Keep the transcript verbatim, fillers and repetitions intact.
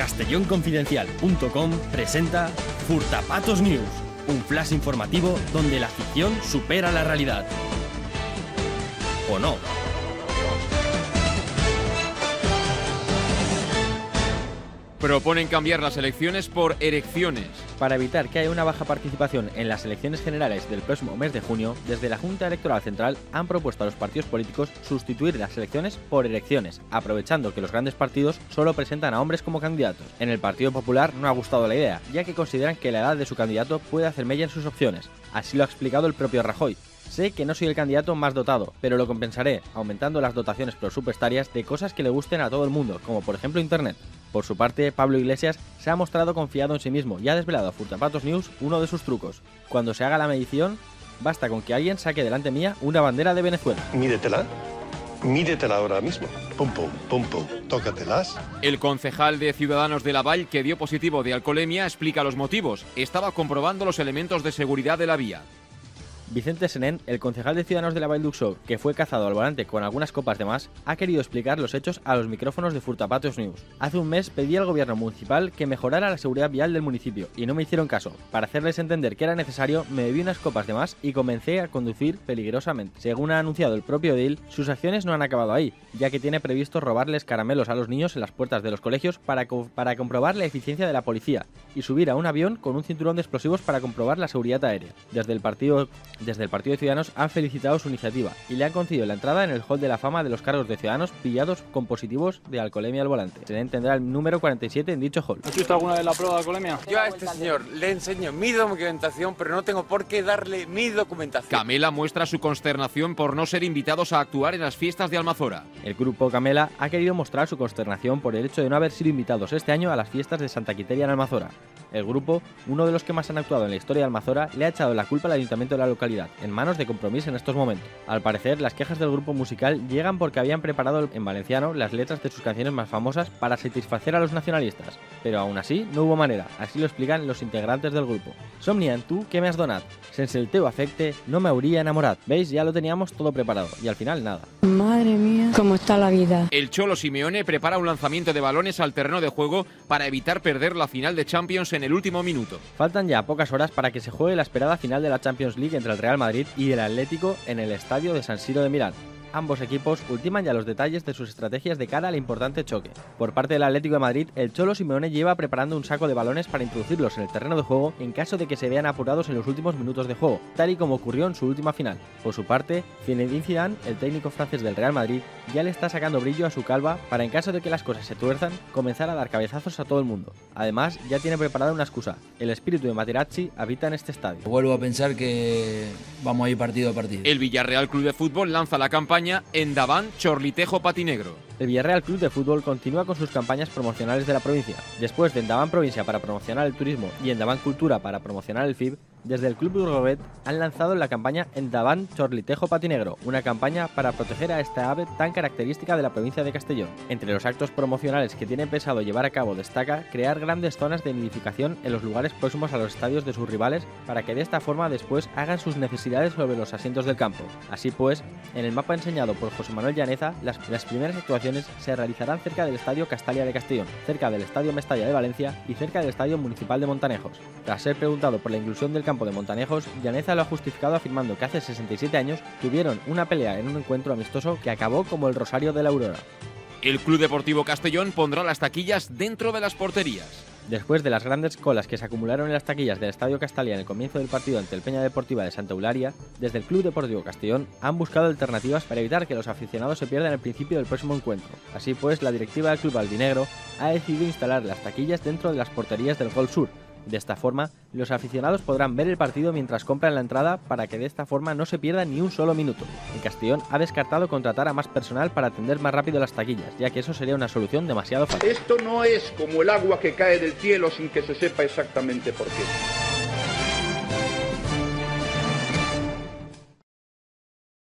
castellón confidencial punto com presenta Furtapatos News, un flash informativo donde la ficción supera la realidad. ¿O no? Proponen cambiar las elecciones por erecciones. Para evitar que haya una baja participación en las elecciones generales del próximo mes de junio, desde la Junta Electoral Central han propuesto a los partidos políticos sustituir las elecciones por erecciones, aprovechando que los grandes partidos solo presentan a hombres como candidatos. En el Partido Popular no ha gustado la idea, ya que consideran que la edad de su candidato puede hacer mella en sus opciones. Así lo ha explicado el propio Rajoy. Sé que no soy el candidato más dotado, pero lo compensaré aumentando las dotaciones presupuestarias de cosas que le gusten a todo el mundo, como por ejemplo Internet. Por su parte, Pablo Iglesias se ha mostrado confiado en sí mismo y ha desvelado a Furtapatos News uno de sus trucos. Cuando se haga la medición, basta con que alguien saque delante mía una bandera de Venezuela. Mídetela, mídetela ahora mismo. Pum, pum, pum, pum, tócatelas. El concejal de Ciudadanos de Laval, que dio positivo de alcoholemia, explica los motivos. Estaba comprobando los elementos de seguridad de la vía. Vicente Senén, el concejal de Ciudadanos de la Vall-d'Uixó, que fue cazado al volante con algunas copas de más, ha querido explicar los hechos a los micrófonos de Furtapatos News. Hace un mes pedí al gobierno municipal que mejorara la seguridad vial del municipio y no me hicieron caso. Para hacerles entender que era necesario, me bebí unas copas de más y comencé a conducir peligrosamente. Según ha anunciado el propio edil, sus acciones no han acabado ahí, ya que tiene previsto robarles caramelos a los niños en las puertas de los colegios para, co para comprobar la eficiencia de la policía y subir a un avión con un cinturón de explosivos para comprobar la seguridad aérea. Desde el partido Desde el Partido de Ciudadanos han felicitado su iniciativa y le han concedido la entrada en el Hall de la Fama de los cargos de ciudadanos pillados con positivos de alcoholemia al volante. Se le tendrá el número cuarenta y siete en dicho hall. ¿Has visto alguna vez la prueba de alcoholemia? Yo a este señor le enseño mi documentación, pero no tengo por qué darle mi documentación. Camela muestra su consternación por no ser invitados a actuar en las fiestas de Almazora. El grupo Camela ha querido mostrar su consternación por el hecho de no haber sido invitados este año a las fiestas de Santa Quiteria en Almazora. El grupo, uno de los que más han actuado en la historia de Almazora, le ha echado la culpa al ayuntamiento de la localidad, en manos de Compromís en estos momentos. Al parecer, las quejas del grupo musical llegan porque habían preparado en valenciano las letras de sus canciones más famosas para satisfacer a los nacionalistas, pero aún así no hubo manera, así lo explican los integrantes del grupo. Somnian, tu què m'has donat? Sense el teu afecte no m'hauria enamorat. ¿Veis? Ya lo teníamos todo preparado y al final nada. Madre mía, cómo está la vida. El Cholo Simeone prepara un lanzamiento de balones al terreno de juego para evitar perder la final de Champions en el último minuto. Faltan ya pocas horas para que se juegue la esperada final de la Champions League entre el Real Madrid y el Atlético en el estadio de San Siro de Milán. Ambos equipos ultiman ya los detalles de sus estrategias de cara al importante choque. Por parte del Atlético de Madrid, el Cholo Simeone lleva preparando un saco de balones para introducirlos en el terreno de juego en caso de que se vean apurados en los últimos minutos de juego, tal y como ocurrió en su última final. Por su parte, Zinedine Zidane, el técnico francés del Real Madrid, ya le está sacando brillo a su calva para, en caso de que las cosas se tuerzan, comenzar a dar cabezazos a todo el mundo. Además, ya tiene preparada una excusa: el espíritu de Materazzi habita en este estadio. Vuelvo a pensar que vamos a ir partido a partido. El Villarreal Club de Fútbol lanza la campaña Endavant Chorlitejo Patinegro. El Villarreal Club de Fútbol continúa con sus campañas promocionales de la provincia. Después de Endavant Provincia para promocionar el turismo y Endavant Cultura para promocionar el F I B, desde el Club Urgobet han lanzado la campaña Endavant Chorlitejo Patinegro, una campaña para proteger a esta ave tan característica de la provincia de Castellón. Entre los actos promocionales que tienen pensado llevar a cabo destaca crear grandes zonas de nidificación en los lugares próximos a los estadios de sus rivales para que de esta forma después hagan sus necesidades sobre los asientos del campo. Así pues, en el mapa enseñado por José Manuel Llaneza, las, las primeras actuaciones se realizarán cerca del Estadio Castalia de Castellón, cerca del Estadio Mestalla de Valencia y cerca del Estadio Municipal de Montanejos. Tras ser preguntado por la inclusión del campo de Montanejos, Llaneza lo ha justificado afirmando que hace sesenta y siete años tuvieron una pelea en un encuentro amistoso que acabó como el Rosario de la Aurora. El Club Deportivo Castellón pondrá las taquillas dentro de las porterías. Después de las grandes colas que se acumularon en las taquillas del Estadio Castalia en el comienzo del partido ante el Peña Deportiva de Santa Eulalia, desde el Club Deportivo Castellón han buscado alternativas para evitar que los aficionados se pierdan el principio del próximo encuentro. Así pues, la directiva del club albinegro ha decidido instalar las taquillas dentro de las porterías del Gol Sur. De esta forma, los aficionados podrán ver el partido mientras compran la entrada para que de esta forma no se pierda ni un solo minuto. El Castellón ha descartado contratar a más personal para atender más rápido las taquillas, ya que eso sería una solución demasiado fácil. Esto no es como el agua que cae del cielo sin que se sepa exactamente por qué.